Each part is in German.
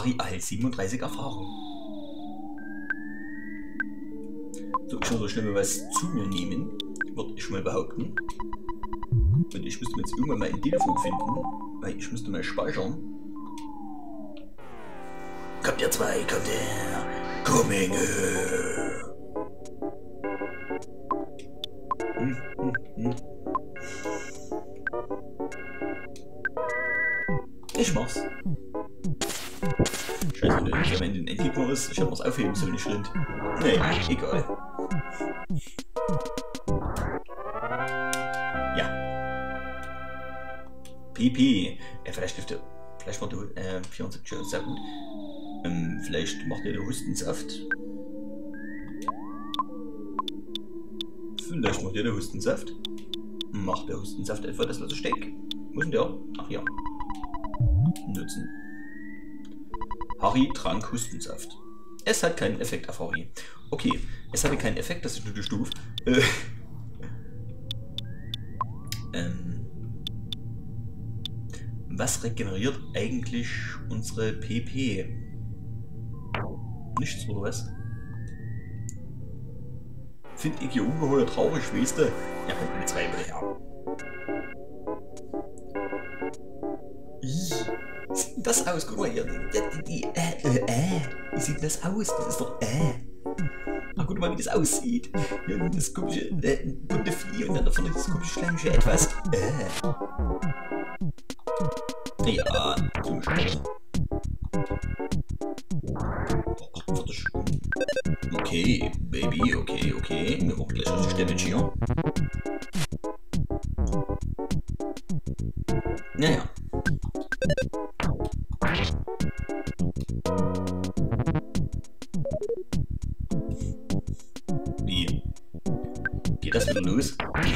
Harry erhält 37 Erfahrung. So, ich muss so schnell mal was zu mir nehmen, würde ich mal behaupten. Und ich müsste jetzt irgendwann mal ein Telefon finden, weil ich müsste mal speichern. Kommt ihr zwei, kommt her! Coming her! Ich mach's. Scheiße, wenn der ein Endgegner ist, ich hätte was aufheben sollen, nicht stimmt. Nee, egal. Ja. PP. Vielleicht dürfte. Vielleicht macht der 74 sehr gut. Vielleicht macht der Hustensaft. Vielleicht macht der Hustensaft. Macht der Hustensaft etwa das, was ich denke? Wo ist denn der? Ach ja. Nutzen. Harry trank Hustensaft. Es hat keinen Effekt auf Harry. Okay, es hatte keinen Effekt, das ist nur die Stufe. Was regeneriert eigentlich unsere PP? Nichts, oder was? Find ich hier ungeheuer traurig, weißt du? Ja, kommt eine Zweifel her. Wie sieht das aus? Guck mal hier. Wie sieht das aus? Das ist doch Ach, guck mal, wie das aussieht. Hier das komische bunte Vieh und dann da vorne das komische schleimige Etwas. Ja, zum Sport. Okay, Baby, okay. Wir machen gleich das Damage hier. Naja. Wie? Geht das wieder los?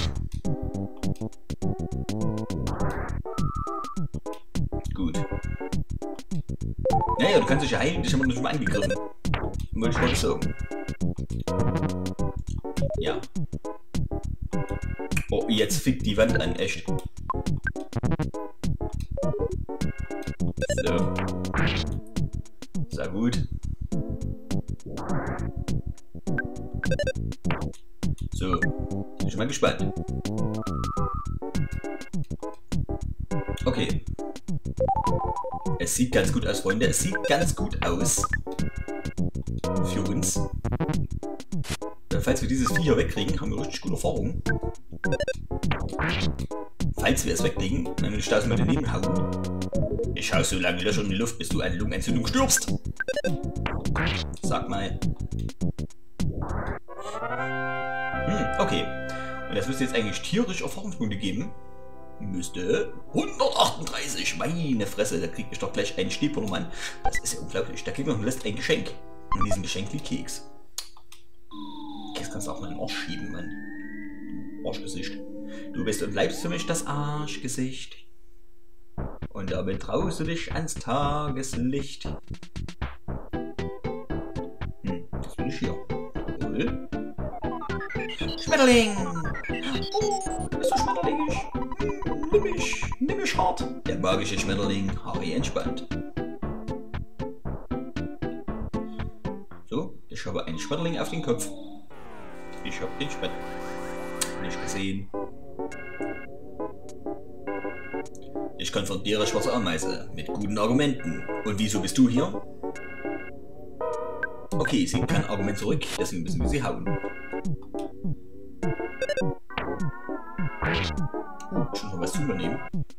Gut. Naja, du kannst dich ja heilen, dich haben wir nicht mal angegriffen. Wollte ich heute sagen. Ja. Oh, jetzt fickt die Wand an, echt. So. Sehr gut. So. Bin ich mal gespannt. Okay. Es sieht ganz gut aus, Freunde. Es sieht ganz gut aus. Für uns. Falls wir dieses Vieh hier wegkriegen, haben wir richtig gute Erfahrung. Falls wir es wegkriegen, dann will ich da mal daneben hauen. Ich hau so lange Löcher in die Luft, bis du eine Lungenentzündung stirbst. Sag mal. Okay. Und das müsste jetzt eigentlich tierisch Erfahrungspunkte geben. Müsste 138. Meine Fresse, da krieg ich doch gleich einen Schneepornomann. Das ist ja unglaublich. Da kriegt man lässt ein Geschenk. In diesem Geschenk liegt Keks. Keks kannst du auch mal in den Arsch schieben, Mann. Arschgesicht. Du bist und bleibst für mich das Arschgesicht. Und damit traust du dich ans Tageslicht. Was will ich hier? Jawohl. Schmetterling! Oh, du bist so schmetterlingig. Nimm mich hart. Der magische Schmetterling, Harry entspannt. So, ich habe einen Schmetterling auf den Kopf. Ich habe den Schmetterling nicht gesehen. Ich konfrontiere schwarze Ameise mit guten Argumenten. Und wieso bist du hier? Okay, sie kein Argument zurück, deswegen müssen wir sie hauen. Schon noch was zu übernehmen?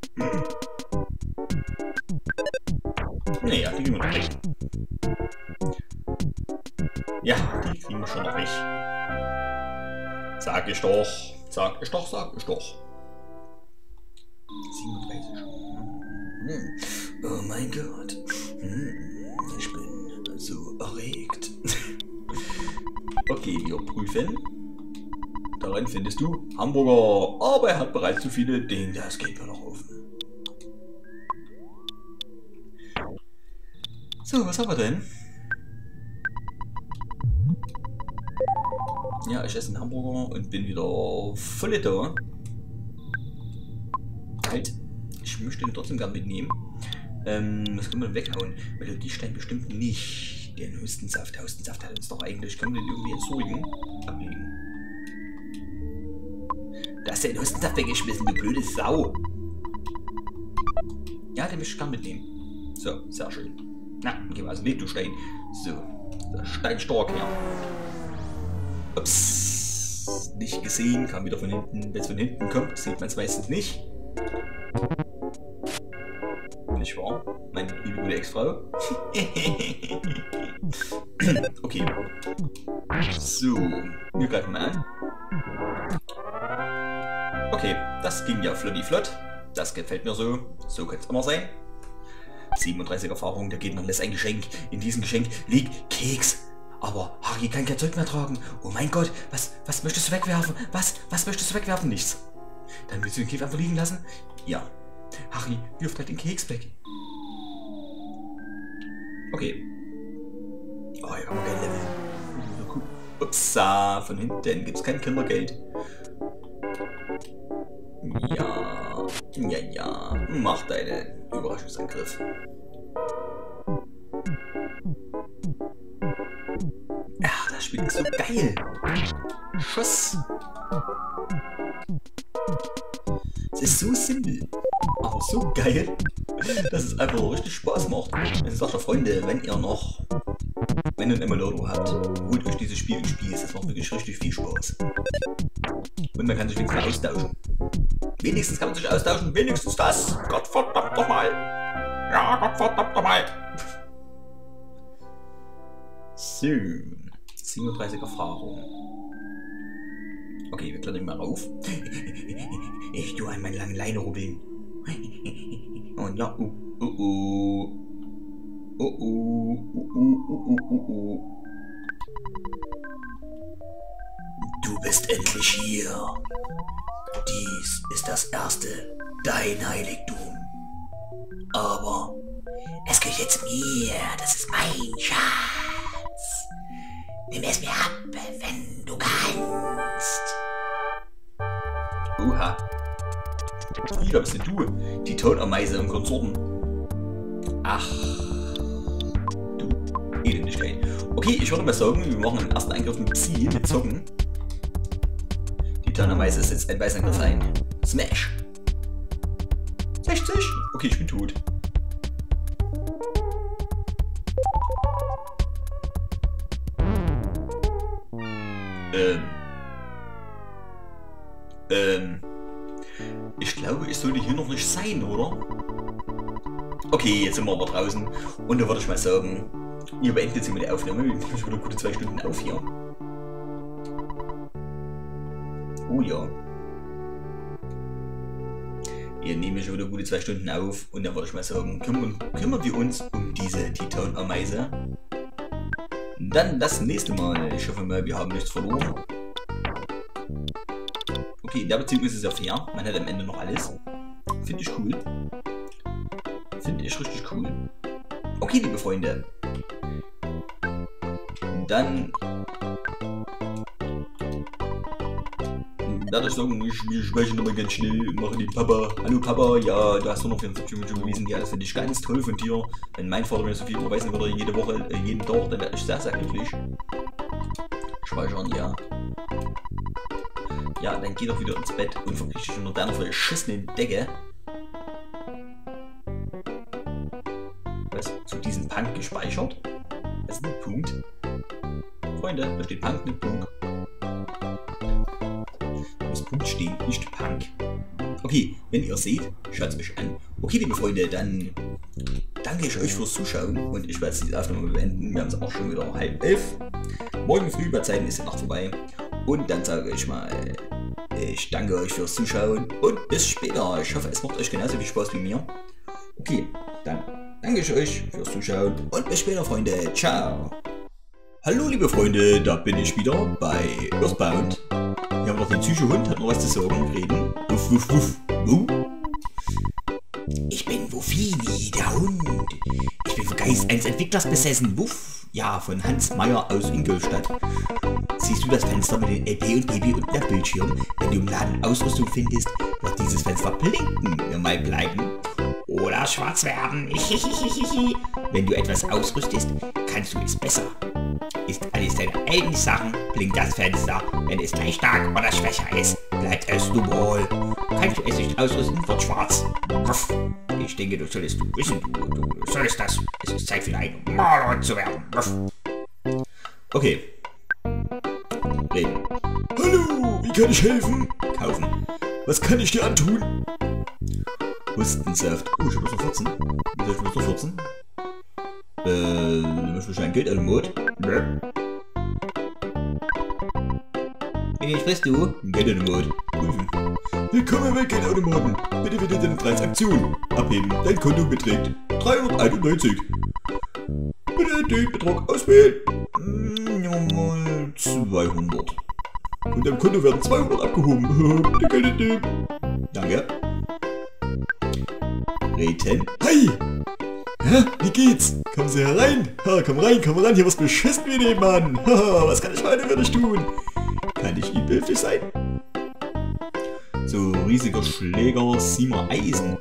Naja, die kriegen wir noch weg. Ja, die kriegen wir schon noch weg. Sag ich doch. Sag ich doch. 37. Oh mein Gott. Ich bin so erregt. Okay, wir prüfen. Darin findest du Hamburger, aber er hat bereits zu viele Dinge. Das geht mir noch offen. So, was haben wir denn? Ja, ich esse einen Hamburger und bin wieder voll da. Halt, ich möchte ihn trotzdem gerne mitnehmen. Was können wir denn weghauen? Weil die Stein bestimmt nicht. Den Hustensaft. Hustensaft hat uns doch eigentlich. Können wir den irgendwie entsorgen? Ablegen. Da hast du den Hustensaft weggeschmissen, du blöde Sau. Ja, den möchte ich gar mitnehmen. So, sehr schön. Na, dann gehen wir aus dem Weg, du Stein. So, der Stein stark her. Ups. Nicht gesehen, kam wieder von hinten. Wenn es von hinten kommt, sieht man es meistens nicht. Nicht wahr? Meine liebe gute Ex-Frau. Okay. So, wir greifen mal an. Okay, das ging ja flott. Das gefällt mir so. So kann es immer sein. 37 Erfahrung, der Gegner lässt ein Geschenk. In diesem Geschenk liegt Keks. Aber Harry kann kein Zeug mehr tragen. Oh mein Gott, was möchtest du wegwerfen? Was möchtest du wegwerfen? Nichts. Dann willst du den Keks einfach liegen lassen? Ja. Harry wirft halt den Keks weg. Okay. Oh, hier haben wir kein Level. Upsa, von hinten gibt's kein Kindergeld. Ja. Mach deinen Überraschungsangriff. Ach, das Spiel ist so geil. Schuss. Es ist so simpel, aber so geil, dass es einfach richtig Spaß macht. Also sagt ja Freunde, wenn ihr einen Emulator habt, holt euch dieses Spiel und spielt es. Das macht wirklich richtig viel Spaß. Und man kann sich wenigstens austauschen. Wenigstens kann man sich austauschen, wenigstens das. Gottverdammt nochmal. Ja, Gottverdammt nochmal. So, 37 Erfahrung. Okay, wir klettern mal rauf. Ich tue an meinen langen Leine rubbeln. Und ja, Du bist endlich hier. Dies ist das erste, dein Heiligtum. Aber es gehört jetzt mir, das ist mein Schatz. Nimm es mir ab, wenn du kannst. Oha. Wieder bist du, die Tonameise und Konsorten. Ach, du Elendigkeit. Okay, ich würde mal sagen, wir machen den ersten Angriff mit Psi, mit Zocken. Die Tonameise setzt ein Weißangriff ein. Smash. 60? Okay, ich bin tot. Ich glaube, ich sollte hier noch nicht sein, oder? Okay, jetzt sind wir aber draußen. Und da würde ich mal sagen, ihr beendet jetzt mit der Aufnahme. Wir nehmen schon wieder gute 2 Stunden auf hier. Oh ja. Wir nehmen schon wieder gute 2 Stunden auf. Und dann würde ich mal sagen, kümmern wir uns um diese Titan-Ameise. Dann das nächste Mal. Ich hoffe mal, wir haben nichts verloren. Okay, in der Beziehung ist es ja fair. Man hat am Ende noch alles. Finde ich cool. Finde ich richtig cool. Okay, liebe Freunde. Dann werde ich sagen, wir sprechen nochmal ganz schnell und machen den Papa. Hallo Papa, ja, du hast 144 Minuten gewesen. Ja, das finde ich ganz toll von dir. Wenn mein Vater mir so viel überweisen würde, jede Woche, jeden Tag, dann wäre ich sehr, sehr glücklich. Speichern, ja. Ja, dann geh doch wieder ins Bett und verkriech dich unter deiner verschissenen Decke. Was? Zu diesem Punk gespeichert? Das ist ein Punkt. Freunde, da steht Punk, nicht Punkt. Da muss Punkt stehen, nicht Punk. Okay, wenn ihr seht, schaut es euch an. Okay, liebe Freunde, dann danke ich euch fürs Zuschauen und ich werde diese Aufnahme beenden. Wir haben es auch schon wieder 10:30. Morgen früh bei Zeiten ist die Nacht vorbei. Und dann sage ich mal, ich danke euch fürs Zuschauen und bis später. Ich hoffe, es macht euch genauso viel Spaß wie mir. Okay, dann danke ich euch fürs Zuschauen und bis später, Freunde. Ciao. Hallo, liebe Freunde, da bin ich wieder bei Earthbound. Hier haben wir noch den Psycho-Hund, hat noch was zu sagen, reden. Wuff, wuff, wuff. Ich bin Wuffini, der Hund. Ich bin vom Geist eines Entwicklers besessen. Wuff. Ja, von Hans Meyer aus Ingolstadt. Siehst du das Fenster mit den LP und BB und der Bildschirm? Wenn du im Laden Ausrüstung findest, wird dieses Fenster blinken. Normal bleiben. oder schwarz werden. Wenn du etwas ausrüstest, kannst du es besser. Ist alles deine eigenen Sachen, blinkt das Fenster. Wenn es gleich stark oder schwächer ist, bleibt es normal. Kannst du es nicht ausrüsten, wird schwarz. Ruff. Ich denke, du solltest wissen, du solltest das. Es ist Zeit für einen Maler zu werden. Ruff. Okay. Reden. Hallo, wie kann ich helfen? Kaufen. Was kann ich dir antun? Hustensaft. Oh, ich hab bloß noch 14. Wie soll ich bloß noch 14? Möchtest du ein Geldautomat? Ne? Wie viel frisst du? Ein Geldautomat. Prüfen. Willkommen bei Geldautomaten. Bitte wieder deine Transaktion abheben. Dein Konto beträgt 391. Bitte den Betrag auswählen. Nummer 200. Von deinem Konto werden 200 abgehoben. Bitte Geld nehmen. Danke. Reden. Hi! Hä? Wie geht's? Kommen Sie herein? Ha, komm rein, hier was beschissen wie nebenan. Haha, was kann ich heute für dich tun? Kann ich Ihnen behilflich sein? So, riesiger Schläger, Siemer Eisen.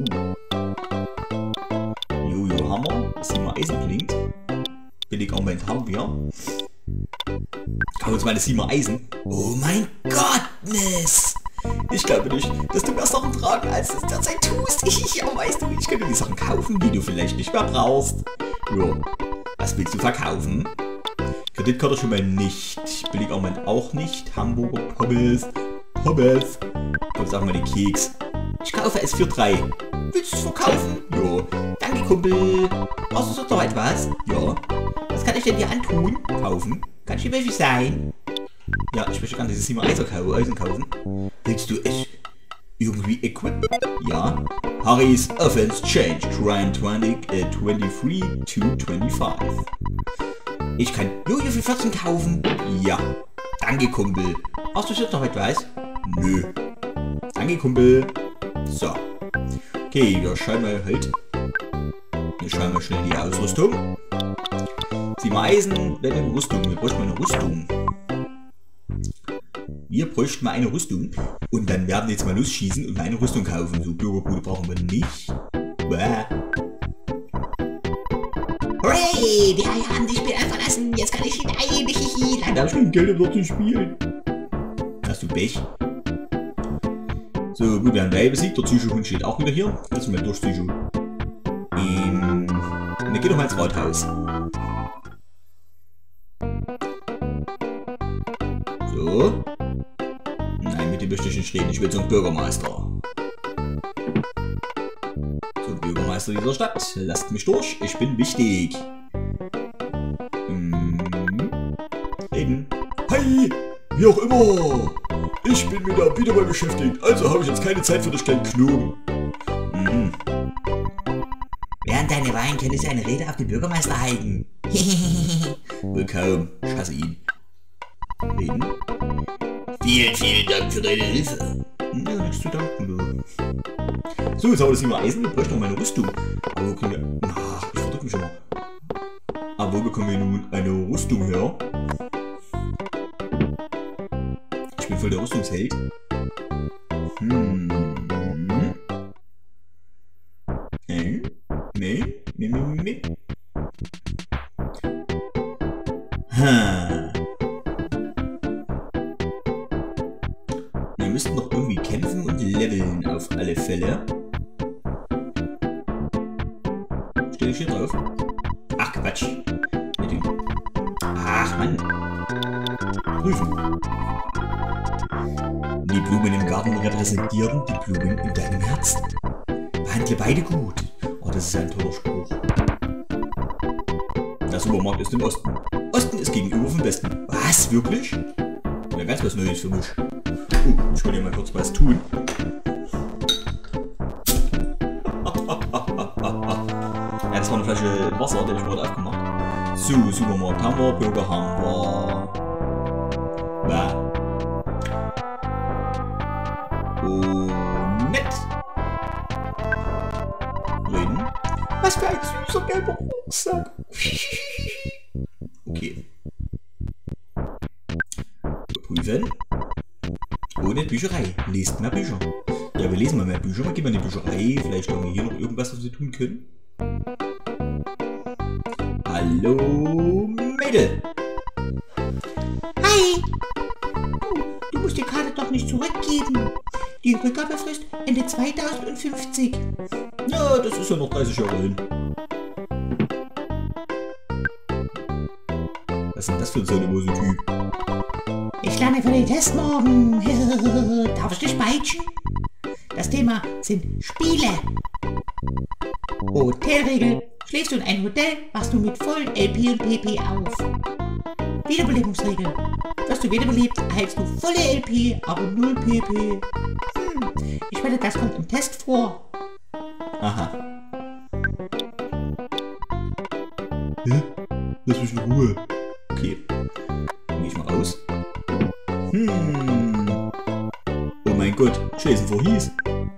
Jojo Hammer, Siemer Eisen klingt. Billigarmband haben wir. Kaufen uns mal eine Siemer Eisen. Oh mein Gottness! Ich glaube nicht, dass du mehr Sachen tragen, als du es derzeit tust. Ja, weißt du, ich könnte die Sachen kaufen, die du vielleicht nicht mehr brauchst. Ja, was willst du verkaufen? Kreditkarte schon mal nicht. Billigarmband auch nicht. Hamburger Pommes. Komm, sag mal den Keks. Ich kaufe es für 3. Willst du es verkaufen? Ja. Danke, Kumpel. Brauchst du noch etwas? Ja. Was kann ich denn dir antun? Kaufen. Kann ich dir welches sein? Ja, ich möchte gerne dieses Siemer Eisen kaufen. Willst du es irgendwie equippen? Ja. Harry's Offense Change. Try 23 to 25. Ich kann Jojo für 14 kaufen. Ja. Danke, Kumpel. Brauchst du jetzt noch etwas? Nö. Danke, Kumpel. So. Okay, wir schauen mal halt. Wir schauen mal schnell die Ausrüstung. Siemer Eisen, eine Rüstung. Wir bräuchten mal eine Rüstung. Wir bräuchten mal eine Rüstung. Und dann werden wir jetzt mal losschießen und eine Rüstung kaufen. So Bürgerbude brauchen wir nicht. Bäh. Hooray! Wir haben die Spieler verlassen. Jetzt kann ich hinein. Da habe ich kein Geld, um dort zu spielen. Hast du Pech? So, gut, wir haben drei besiegt. Der Psycho-Hund steht auch wieder hier. Lass mal durch, Psycho. Und dann geht doch mal ins Rathaus. So. Nein, mit dem möchte ich nicht reden. Ich will zum Bürgermeister. Zum Bürgermeister dieser Stadt. Lasst mich durch. Ich bin wichtig. Reden. Hi! Wie auch immer! Ich bin mir da wieder mal beschäftigt, also habe ich jetzt keine Zeit für den kleinen Knoten. Während deine Wein könnte sie eine Rede auf den Bürgermeister halten. Wohl kaum, ich hasse ihn. Reden. Vielen Dank für deine Hilfe. Ja, nichts zu danken, du. So, jetzt haben wir das Siemer Eisen, wir bräuchten noch meine Rüstung. Aber wo können wir... Ach, ich verdrück mich schon mal. Aber wo bekommen wir nun eine Rüstung her? Ich bin voll der Rüstungsheld. Nee. Wir müssten noch irgendwie kämpfen und leveln auf alle Fälle. Stehe ich hier drauf? Ach, Quatsch. Ach, Mann. Prüfen. Die Blumen im Garten repräsentieren die Blumen in deinem Herzen. Behandle beide gut. Oh, das ist ein toller Spruch. Der Supermarkt ist im Osten. Osten ist gegenüber vom Westen. Was? Wirklich? Ja, ganz was Neues für mich. Ich wollte mal kurz was tun. Ja, das war eine Flasche Wasser, die ich gerade aufgemacht. So, Supermarkt haben wir, Burger haben wir. Oh, nett. Reden. Was für ein süßer gelber Rucksack. Okay. Prüfen. Ohne Bücherei. Lest mehr Bücher. Ja, wir lesen mal mehr Bücher. Gehen wir in die Bücherei. Vielleicht haben wir hier noch irgendwas, was wir tun können. Hallo, Mädel. Hi. Du musst die Karte doch nicht zurückgeben. Die Rückgabefrist Ende 2050. Ja, das ist ja noch 30 Jahre hin. Was ist denn das für ein Sonnemosen-Typ? Ich lerne für den Test morgen. Darf ich dich peitschen? Das Thema sind Spiele. Hotelregel. Schläfst du in einem Hotel, wachst du mit vollen LP und PP auf. Wiederbelebungsregel. Wirst du wiederbelebt, erhältst du volle LP, aber 0 PP. Ich wette, das kommt im Test vor. Aha. Hä? Lass mich in Ruhe. Okay. Dann geh ich mal raus. Oh mein Gott, Jason Voorhees.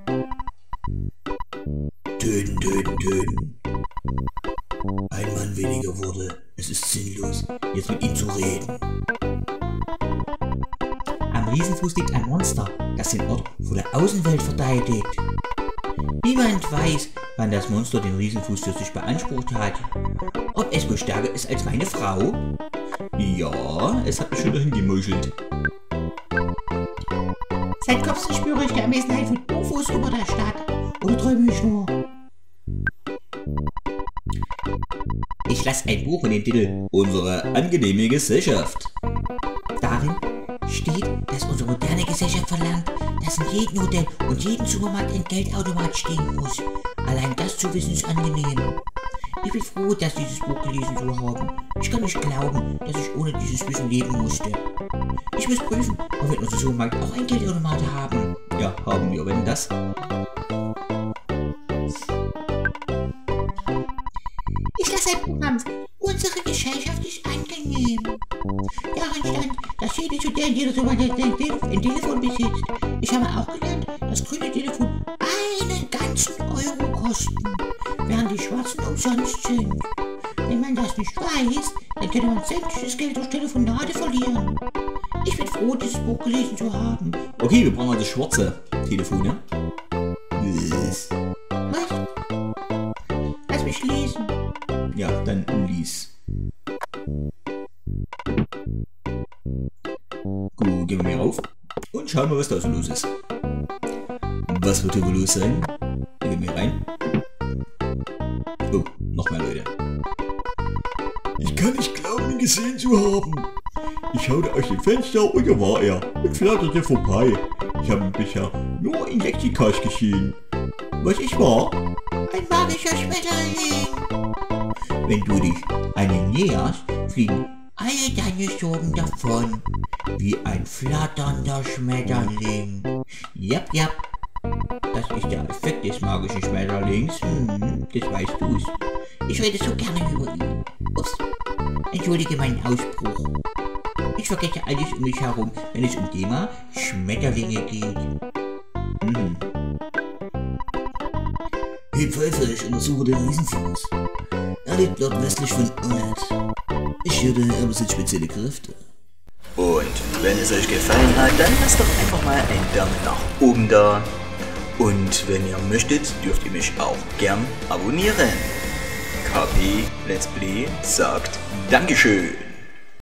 Töten, töten, töten. Ein Mann weniger wurde. Es ist sinnlos, jetzt mit ihm zu reden. Am Riesenfuß liegt ein Monster, das den Ort vor der Außenwelt verteidigt. Niemand weiß, wann das Monster den Riesenfuß für sich beansprucht hat. Ob es wohl stärker ist als meine Frau? Ja, es hat mich schon dahin gemeuchelt. Seit Kopfs spüre ich die Anwesenheit von UFOs über der Stadt. Oder träume ich nur? Ich lasse ein Buch mit dem Titel Unsere angenehme Gesellschaft. Darin steht, dass unsere moderne Gesellschaft verlangt, dass in jedem Hotel und jedem Supermarkt ein Geldautomat stehen muss. Allein das zu wissen ist angenehm. Ich bin froh, dass dieses Buch gelesen zu haben. Ich kann nicht glauben, dass ich ohne dieses Wissen leben musste. Ich muss prüfen, ob wir in unserem Supermarkt auch ein Geldautomat haben. Ja, haben wir, wenn das. Ich lasse ein Buch namens Unsere Gesellschaft ist angenehm. Darin stand, dass jedes Hotel in jeder Supermarkt ein Telefon besitzt. Ich habe auch gelernt, dass grüne Telefon einen ganzen Euro kosten, während die schwarzen umsonst sind. Wenn man das nicht weiß, dann könnte man sämtliches Geld durch Telefonate verlieren. Ich bin froh, dieses Buch gelesen zu haben. Okay, wir brauchen also schwarze Telefone. Was? Lass mich lesen. Ja, dann lies. Gut, gehen wir mal rauf und schauen mal, was da so los ist. Was wird hier wohl los sein? Gehen wir rein. Oh, noch mehr Leute. Ich kann nicht glauben, ihn gesehen zu haben. Ich schaute aus dem Fenster und da war er und flatterte vorbei. Ich habe bisher nur in Lexikos gesehen. Was ich war? Ein magischer Schmetterling. Wenn du dich an ihn näherst, fliegen Alle deine Sorgen davon, wie ein flatternder Schmetterling. Jap, jap. Das ist der Effekt des magischen Schmetterlings. Das weißt du's. Ich rede so gerne über ihn. Ups. Entschuldige meinen Ausbruch. Ich vergesse alles um mich herum, wenn es um Thema Schmetterlinge geht. Hey Pfeifer, ich untersuche den Riesenfuß. Er liegt nordwestlich von Onet. Ich höre, er besitzt spezielle Kräfte. Und wenn es euch gefallen hat, dann lasst doch einfach mal einen Daumen nach oben da. Und wenn ihr möchtet, dürft ihr mich auch gern abonnieren. KP Let's Play sagt Dankeschön.